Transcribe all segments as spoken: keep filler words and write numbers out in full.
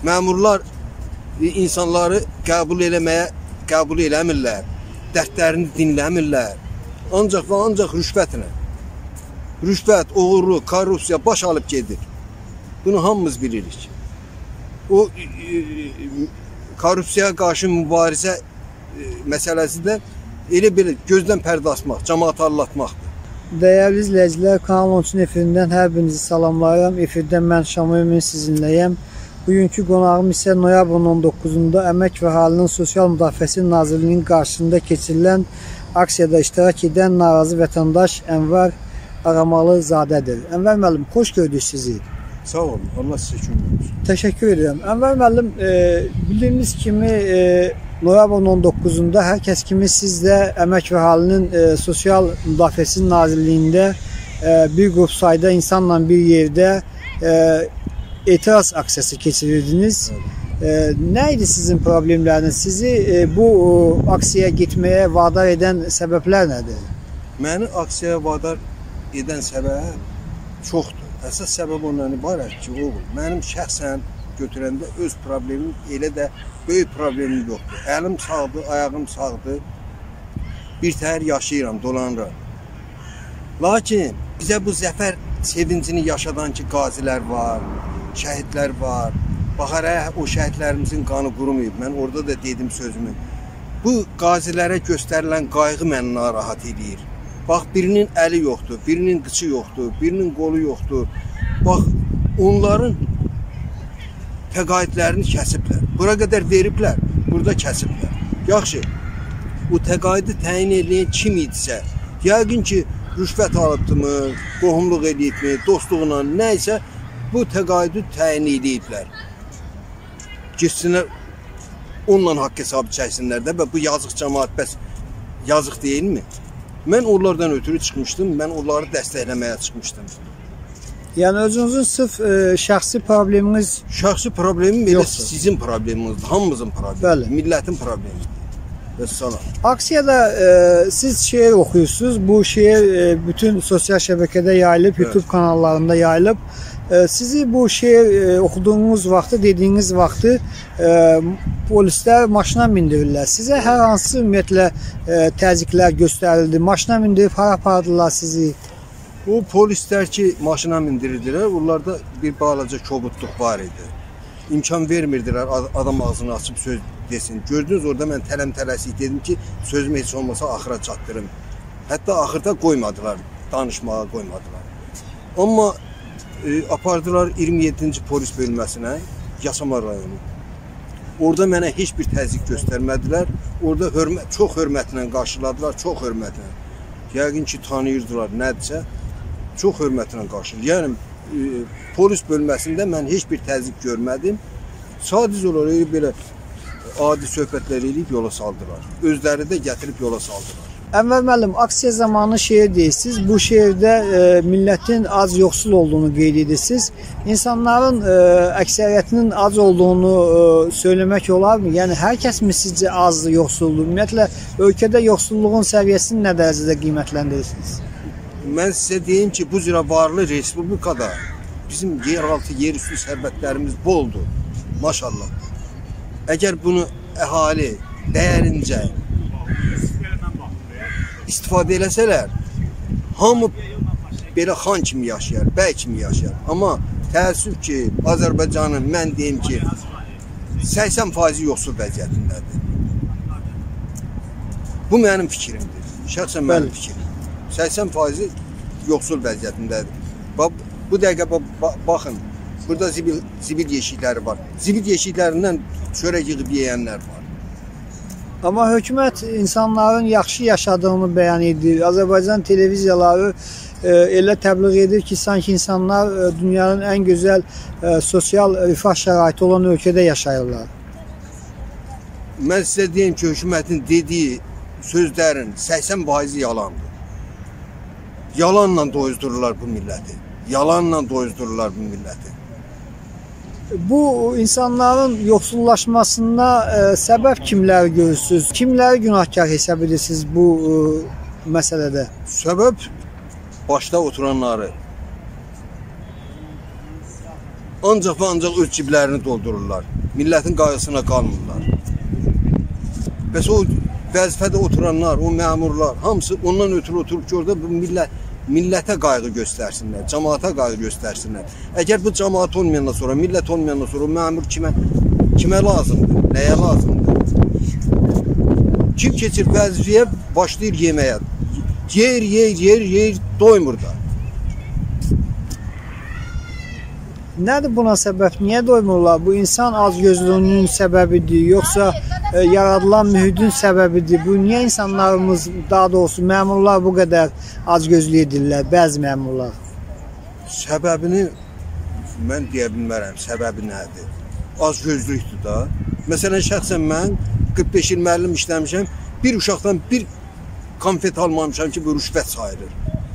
Məmurlar insanları qəbul eləməyə qəbul eləmirlər. Dərdlərini dinləmirlər. Ancaq və ancaq rüşvətlə. Rüşvət, oğurluq, korrupsiya baş alıb gedir. Bunu hamımız bilirik. O e, e, korrupsiyaya qarşı mübarizə e, məsələsi də elə belə gözdən pərdə açmaq, cəmaatı allatmaqdır. Dəyərli izləyicilər, Kanal on üçün efirindən hər birinizi salamlayıram. Efirdən mən Şamil Emin sizinləyəm. Bugünkü qonağım isə noyabrın on doqquzunda Əmək və Əhalinin Sosial Müdafiəsi Nazirliyinin qarşısında keçirilən aksiyada iştirak edən narazı vətəndaş Ənvər Aramalızadədir. Ənvər müəllim, xoş gördük sizi. Sağ olun, Allah sizə kömək olsun. Təşəkkür edirəm. Ənvər müəllim, e, bildiyimiz kimi e, noyabrın on doqquzunda hər kəs kimi siz də Əmək və Əhalinin e, Sosial Müdafiəsi Nazirliyində e, bir qrup sayda insanla bir yerdə e, etiraz aksiyası keçirirdiniz. Evet. E, nə idi sizin problemləriniz? Sizi e, bu e, aksiyaya getməyə vadar edən səbəblər nədir? Məni aksiyaya vadar edən səbəb çoxdur. Əsas səbəb ondan ibarət ki, oğul, mənim şəxsən götürəndə öz problemim elə də böyük problemim yoxdur. Əlim sağdır, ayağım sağdır. Bir təhər yaşayıram, dolanıram. Lakin bizə bu zəfər sevincini yaşadan ki, qazilər var, şəhidlər var. Baxaraq o şəhidlərimizin qanı qurumayıb. Mən orada da dedim sözümü. Bu qazilərə göstərilən qayğı məni narahat edir. Bax, birinin əli yoxdur, birinin qıçı yoxdur, birinin qolu yoxdur. Bax, onların təqaüdlərini kəsiblər. Bura qədər veriblər, burada kəsiblər. Yaxşı, bu təqaüdü təyin edən kim idisə, yəqin ki, rüşvət alıbdımı, qohumluq edibmi, dostluğuna, nəysə, bu təqaüdü təyin ediblər. Gitsinlər, onunla haqq hesabı çəksinlər də və bu yazıq cəmaat bəs yazıq deyilmi? Mən onlardan ötürü çıxmışdım, mən onları dəstəkləməyə çıxmışdım. Yəni özünüzün sırf e, şəxsi probleminiz... Şəxsi problemim elə sizin probleminizdir, hamımızın problemi, Bəli. Millətin problemidir. Vəssalam. Aksiyada e, siz şeir oxuyursunuz, bu şeir e, bütün sosial şəbəkədə yayılıb, evet. YouTube kanallarında yayılıb. E, sizi bu şeir e, oxuduğunuz vaxtı, dediyiniz vaxtı e, polislər maşına mindirirlər. Sizə hər hansı ümumiyyətlə e, təzyiqlər göstərildi, maşına mindirib hara apardılar sizi? O polislər ki, maşına mindirirdilər, onlarda bir balaca kobudluq var idi. İmkan vermirdilər adam ağzını açıb söz desin. Gördünüz, orada mən tələm-tələsik dedim ki, sözümü heç olmasa axıra çatdırım. Hətta axırda qoymadılar, danışmağa qoymadılar. Amma e, apardılar iyirmi yeddinci polis bölməsinə, Yasamal rayonu. Orada mənə heç bir təzyiq göstərmədilər. Orada hörmət, çox hörmətlə qarşıladılar, çox hörmətlə. Yəqin ki, tanıyırdılar, nədirsə, çox hörmətlə qarşıladılar. Yəni, e, polis bölməsində mən heç bir təzyiq görmədim. Sadəcə olaraq belə adi söhbətlər edib yola saldılar. Özləri də gətirib yola saldılar. Ənvər müəllim, aksiya zamanı şeir deyirsiniz. Bu şeirdə e, millətin az yoxsul olduğunu qeyd edirsiniz. İnsanların e, əksəriyyətinin az olduğunu e, söyləmək olarmı? Yəni hər kəs mi sizcə azdır, yoxsuldur? Ümumiyyətlə ölkədə yoxsulluğun səviyyəsini nə dərəcədə qiymətləndirirsiniz? Mən sizə deyim ki, bu cürə varlı respublikada bizim yeraltı, yerüstü sərvətlərimiz boldur. Maşallah. Əgər bunu əhali dəyərincə istifadə eləsələr, hamı belə xan kimi yaşayar, bəy kimi yaşayar. Amma təəssüf ki, Azərbaycanın mən deyim ki, səksən faizi yoxsul vəziyyətindədir. Bu mənim fikrimdir. Şəxsən mənim fikrim. səksən faizi yoxsul vəziyyətindədir. Bu dəqiqə baxın, burada zibil, zibil yeşikləri var. Zibil yeşiklərindən çörək yığıb yeyənlər var. Amma hökumət insanların yaxşı yaşadığını bəyan edir. Azərbaycan televiziyaları e, elə təbliğ edir ki, sanki insanlar e, dünyanın ən gözəl e, sosial rifah şəraiti olan ölkədə yaşayırlar. Mən sizə deyim ki, hökumətin dediyi sözlərin səksən faizi yalandır. Yalanla doyuzdururlar bu milləti. Yalanla doyuzdururlar bu milləti. Bu insanların yoxsullaşmasına e, səbəb kimləri görürsünüz? Kimləri günahkar hesab edirsiniz bu e, məsələdə? Səbəb başda oturanları. ancaq və ancaq öz ciblərini doldururlar. Millətin qayğısına qalmırlar. Bəs o vəzifədə oturanlar, o məmurlar, hamısı ondan ötürü oturub ki, orada bu millət, millətə qayğı göstərsinlər, cəmaata qayğı göstərsinlər. Əgər bu cəmaat olmayandan sonra, millət olmayandan sonra o məmur kimə, kimə lazımdır, nəyə lazımdır? Kim keçir vəzifəyə, başlayır yeməyə. Yer, yer, yer, yer, doymur da. Nədir buna səbəb? Niyə doymurlar? Bu insan azgözlüyünün səbəbidir, yoxsa e, yaradılan mühitin səbəbidir? Bu niyə insanlarımız, daha doğrusu məmurlar bu qədər azgözlü edirlər, bəzi məmurlar? Səbəbini mən deyə bilmərəm, səbəbi nədir? Azgözlükdür da. Məsələn, şəxsən mən qırx beş il müəllim işləmişəm, bir uşaqdan bir konfet almamışam ki, bu rüşvət sayılır.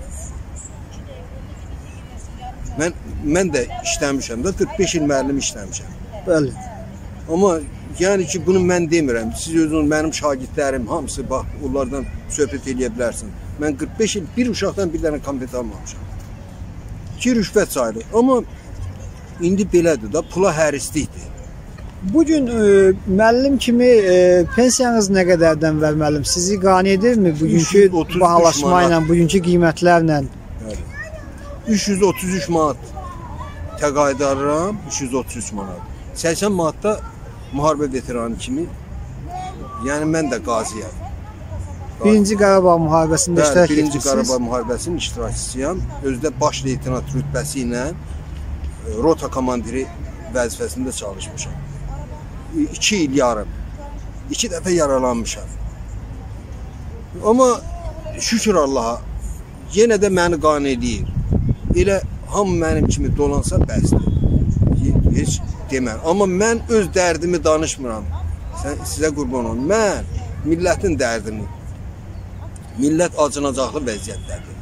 Mən, mən də işləmişəm də, qırx beş il müəllim işləmişəm. Bəli. Amma yəni ki, bunu mən demirəm. Siz özünüz, mənim şagirdlərim, hamısı, bax, onlardan söhbət eləyə bilərsin. Mən qırx beş il bir uşaqdan bir dənə konfet almamışam. Ki, rüşvət sayılır. Amma indi belədir da, pula hərislikdir. Bugün e, müəllim kimi e, pensiyanız nə qədərdən və müəllim? Sizi qane edirmi bugünkü bahalaşma ilə, bugünkü qiymətlərlə? üç yüz otuz üç manat təqaüd alıram, üç yüz otuz üç manat. səksən manatda müharibə veteranı kimi, yəni mən də qaziyəm. Birinci Qarabağ müharibəsində Bəli, iştirak birinci etmişsiniz. Qarabağ müharibəsinin iştirakçısıyam. Özdə baş leytenant rütbəsi ilə rota komandiri vəzifəsində çalışmışam. iki il yarım. iki dəfə yaralanmışam. Amma şükür Allaha, yenə də məni qane eləyir. Elə hamı mənim kimi dolansa bəsdir. Heç deməm. Amma mən öz dərdimi danışmıram. Sən, sizə qurban olun. Mən millətin dərdini, millət acınacaqlı vəziyyətdədir.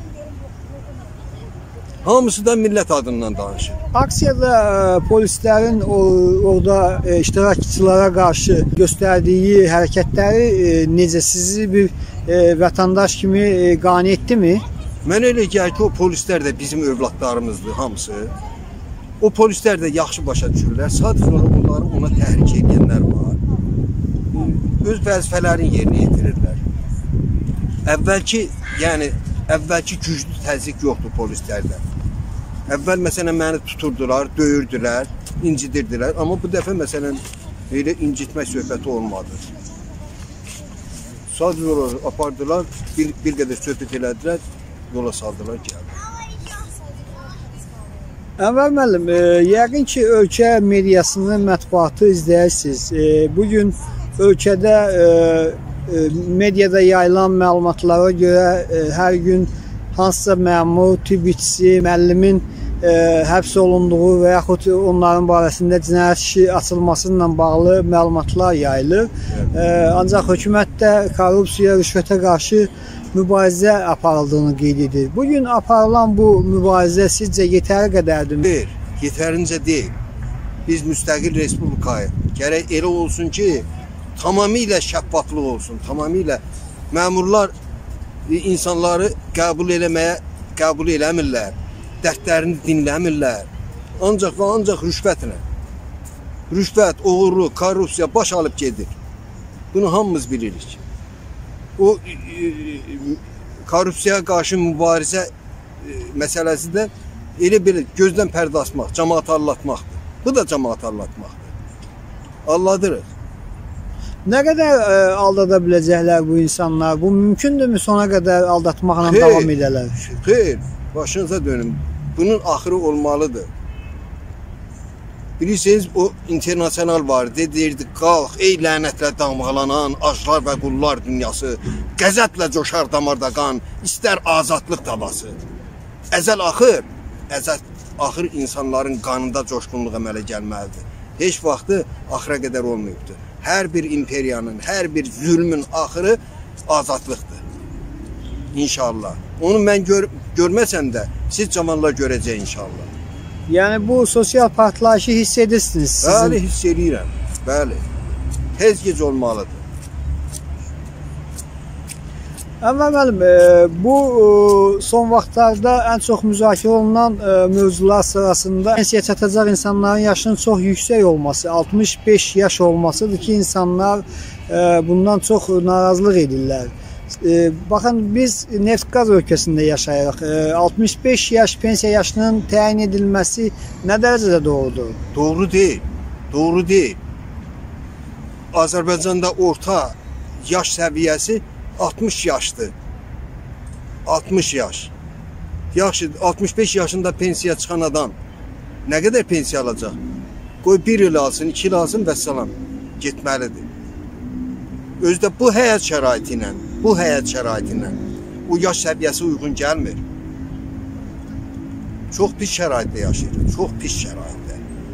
Hamısı da millət adından danışır. Aksiyada e, polislərin o, orada e, iştirakçılara qarşı göstərdiyi hərəkətləri e, necə sizi bir e, vətəndaş kimi e, qane etdimi? Mən elə gəlir ki, o polislər də bizim övladlarımızdır hamısı. O polislər də yaxşı başa düşürlər. Sadəcə onları ona təhrik edənlər var. Öz vəzifələrini yerinə yetirirlər. Əvvəlki, yəni əvvəlki güclü təzyiq yoxdur polislərdə. Əvvəl məsələn məni tuturdular, döyürdülər, incidirdilər. Amma bu dəfə məsələn elə incitmək söhbəti olmadı. Sadəcə olaraq apardılar, bir, bir qədər söhbət elədilər, yola saldılar, gəldi. Ənvər müəllim, e, yəqin ki, ölkə mediasını, mətbuatı izləyirsiniz. E, bugün ölkədə e, e, mediada yayılan məlumatlara görə e, hər gün hansısa məmur, tibb işçisi, müəllimin e, həbs olunduğu və yaxud onların barəsində cinayət işi açılması ilə bağlı məlumatlar yayılır. E, ancaq hökumətdə korrupsiya, rüşvətə qarşı mübarizə aparıldığını qeyd edir. Bugün aparılan bu mübarizə sizcə yetəri qədərdir? Deyil, yetərincə deyil. Biz müstəqil respublikayıq. Gərək elə olsun ki, tamamilə şəffaflıq olsun, tamamilə məmurlar insanları qəbul eləməyə qəbul eləmirlər, dərdlərini dinləmirlər. Ancaq və ancaq rüşvətlə. Rüşvət, oğurluq, korrupsiya baş alıb gedir. Bunu hamımız bilirik. O e, e, korrupsiyaya qarşı mübarizə e, məsələsi də elə belə gözdən pərdə açmaq, cəmaatı allatmaqdır. Bu da cəmaatı allatmaqdır. Alladırıq. Nə qədər e, aldada biləcəklər bu insanlar? Bu mümkündürmü sona qədər aldatmaqla Xeyr, davam edələr? Xeyr, başınıza dönün. Bunun axırı olmalıdır. Bilirsiniz, o internasional var, deyirdi, qalx, ey lənətlə damğalanan aclar və qullar dünyası, qəzəblə coşar damarda qan, istər azadlıq davası. Əzəl axır, əzəl axır insanların qanında coşqunluq əmələ gəlməlidir. Heç vaxtı axıra qədər olmayıbdır. Hər bir imperiyanın, hər bir zülmün axırı azadlıqdır. İnşallah. Onu mən gör görməsəm də siz cavanlar görəcək inşallah. Yəni bu sosial partlayışı hiss edirsiniz sizin? Bəli, hiss edirəm. Bəli. Tez gec olmalıdır. Əvvəl müəllim, e, bu e, son vaxtlarda ən çox müzakirə olunan e, mövzular sırasında pensiya çatacaq insanların yaşının çox yüksək olması, altmış beş yaş olmasıdır ki, insanlar e, bundan çox narazılıq edirlər. E, baxın, biz neft-qaz ölkəsində yaşayırıq. E, altmış beş yaş pensiya yaşının təyin edilməsi nə dərəcədə doğrudur? Doğru deyil. Doğru deyil. Azərbaycanda orta yaş səviyyəsi altmış yaşdır. altmış yaş. Yaxşı, altmış beş yaşında pensiya çıxan adam nə qədər pensiya alacaq? Qoy bir il alsın, iki il alsın və salam. Getməlidir. Özdə bu həyat şəraiti ilə, bu həyat şəraiti ilə o yaş səviyyəsi uyğun gəlmir. Çox pis şəraitdə yaşayırıq, çox pis şəraitdə.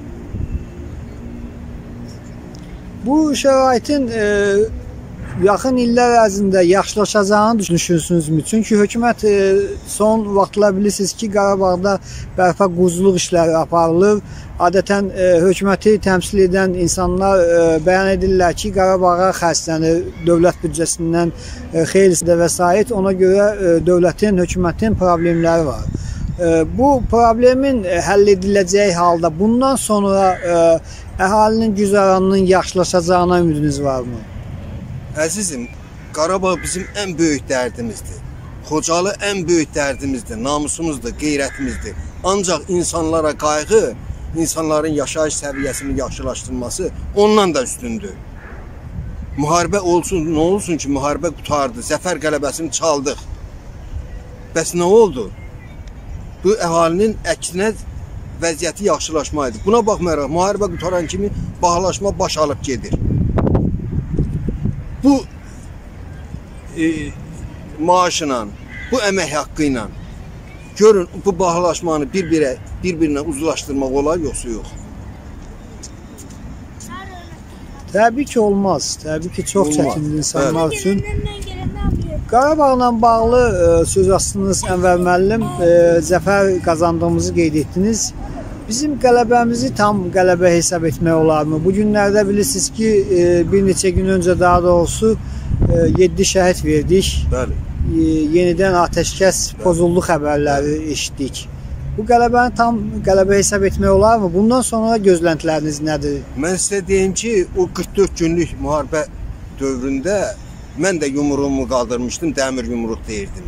Bu şəraitin e, yaxın illər ərzində yaxşılaşacağını düşünürsünüzmü? Çünki hökumət e, son vaxtlar bilirsiniz ki, Qarabağda bərpa quruculuq işləri aparılır. Adətən e, hökuməti təmsil edən insanlar e, bəyan edirlər ki, Qarabağa xərclənir dövlət büdcəsindən e, xeylisində vəsait. Ona görə e, dövlətin, hökumətin problemləri var. E, bu problemin e, həll ediləcəyi halda bundan sonra e, əhalinin güzəranının yaxşılaşacağına ümidiniz varmı? Əzizim, Qarabağ bizim ən böyük dərdimizdir. Xocalı ən böyük dərdimizdir, namusumuzdur, qeyrətimizdir. Ancaq insanlara qayğı, insanların yaşayış səviyyəsini yaxşılaşdırması ondan da üstündür. Müharibə olsun, nə olsun ki, müharibə qutardı, zəfər qələbəsini çaldıq. Bəs nə oldu? Bu əhalinin əksinə vəziyyəti yaxşılaşmaydı. Buna baxmayaraq, müharibə qutaran kimi bağlaşma baş alıb gedir. Bu e, maaşla, bu əmək haqqı ilə görün, bu bağlaşmanı bir-birə, bir-birinə uzlaşdırmaq olar, yoxsa yox? Təbii ki, olmaz. Təbii ki, çox olmaz. çətindir insanlar Bəli. üçün. Qarabağla bağlı e, söz astınız Ənvər müəllim, e, zəfər qazandığımızı qeyd etdiniz. Bizim qələbəmizi tam qələbə hesab etmək olarmı? Bu günlərdə bilirsiniz ki, e, bir neçə gün öncə daha doğrusu e, yeddi şəhid verdik. Bəli. E, yenidən atəşkəs pozuldu xəbərləri eşitdik. Bu qələbəni tam qələbə hesab etmək olarmı? Bundan sonra gözləntiləriniz nədir? Mən sizə deyim ki, o qırx dörd günlük müharibə dövründə mən də yumruğumu qaldırmışdım, dəmir yumruq deyirdim.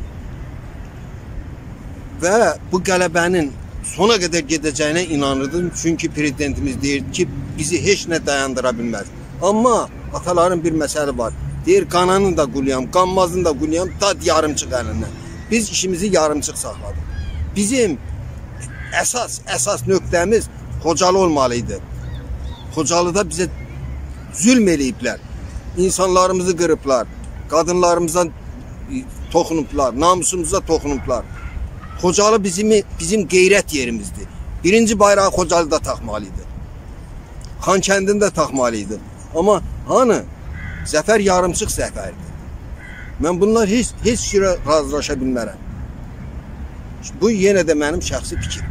Və bu qələbənin sona qədər gedəcəyinə inanırdım. Çünki prezidentimiz deyirdi ki, bizi heç nə dayandıra bilməz. Amma ataların bir məsəli var. Deyir, qananı da quluyam, qanmazını da quluyam, dad yarımçıq əlindən. Biz işimizi yarımçıq saxladıq. Bizim əsas, əsas nöqtəmiz Xocalı olmalıydı. Xocalıda bizə zülm eləyiblər. İnsanlarımızı qırıblar, qadınlarımıza toxunublar, namusumuza toxunublar. Xocalı bizim, bizim qeyrət yerimizdir. Birinci bayrağı Xocalıda taxmalıydı. Xankəndində taxmalıydı. Amma hanı? Zəfər yarımçıq zəfərdir. Mən bunlar heç, heç şirə razılaşa bilmərəm. Bu yenə də mənim şəxsi fikrimdir.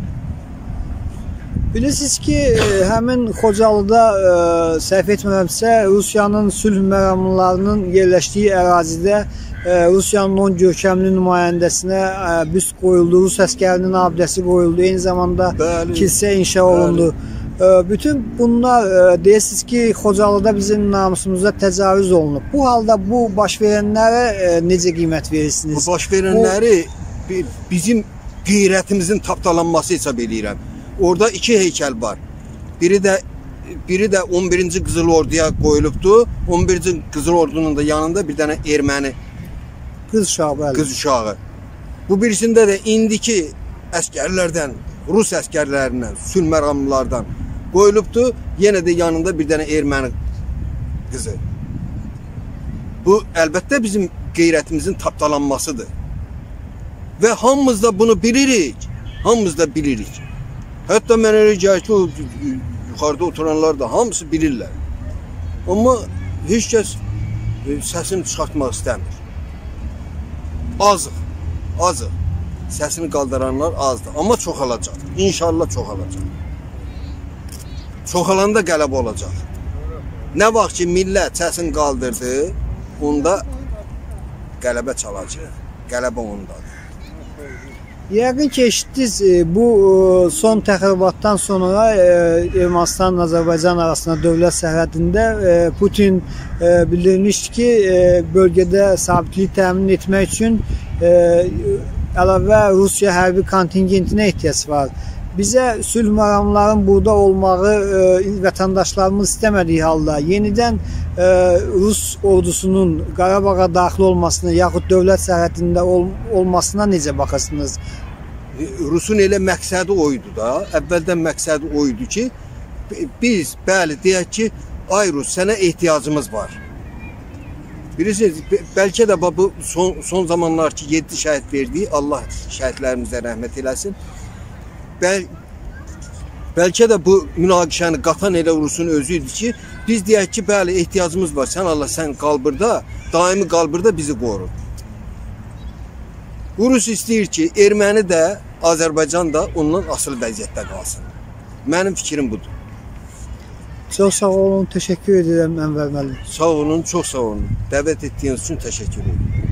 Bilirsiniz ki, həmin Xocalıda e, səhv etmirəmsə, Rusiyanın sülh məramlarının yerləşdiyi ərazidə e, Rusiyanın on görkəmli nümayəndəsinə e, büst qoyuldu, Rus əskərinin abidəsi qoyuldu, eyni zamanda bəli, kilsə inşa olundu. E, bütün bunlar e, deyirsiniz ki, Xocalıda bizim namusumuza təcavüz olunub. Bu halda bu baş verənlərə e, necə qiymət verirsiniz? Bu baş verənləri bu, bizim qeyrətimizin tapdalanması hesab edirəm. Orada iki heykəl var. Biri də biri də on birinci Qızıl Orduya qoyulubdu. on birinci Qızıl Ordunun da yanında bir dənə erməni qız uşağı, bəli. Qız uşağı. Bu birisində də indiki əskərlərdən, Rus əskərlərindən, sülh məramlılardan qoyulubdu. Yenə də yanında bir dənə erməni qızı. Bu əlbəttə bizim qeyrətimizin tapdalanmasıdır. Və hamımız da bunu bilirik. Hamımız da bilirik. Hətta mən elə gəlir ki, o yuxarıda oturanlar da hamısı bilirlər. Amma heç kəs səsini çıxartmaq istəmir. Azıq, azıq. Səsini qaldıranlar azdır. Amma çoxalacaq. İnşallah çoxalacaq. Çoxalanda qələbə olacaq. Nə vaxt ki, millət səsini qaldırdı, onda qələbə çalacaq. Qələbə ondadır. Yəqin ki, eşitdiniz, e, bu e, son təxribatdan sonra e, Ermənistan Azərbaycan arasında dövlət sərhədində e, Putin e, bildirmişdi ki, e, bölgədə sabitlik təmin etmək üçün e, əlavə Rusiya hərbi kontingentinə ehtiyac var. Bizə sülh məramlarının burada olmağı e, vətəndaşlarımız istəmədiyi halda yenidən e, Rus ordusunun Qarabağa daxil olmasına yaxud dövlət sərhədində ol, olmasına necə baxırsınız? Rusun elə məqsədi oydu da, əvvəldən məqsədi oydu ki, biz, bəli, deyək ki, ay Rus, sənə ehtiyacımız var. Bilirsiniz, bəlkə də bu son, son zamanlar ki, yeddi şəhid verdiyi, Allah şəhidlərimizə rəhmət eləsin. Bəl, bəlkə də bu münaqişəni qatan elə Rusun özü idi ki, biz deyək ki, bəli, ehtiyacımız var, sən Allah, sən qal burada, daimi qal burada, bizi qoru. Rus istəyir ki, erməni də, Azərbaycan da ondan asılı vəziyyətdə qalsın. Mənim fikrim budur. Çox sağ olun, təşəkkür edirəm Ənvər müəllim. Sağ olun, çox sağ olun. Dəvət etdiyiniz üçün təşəkkür edirəm.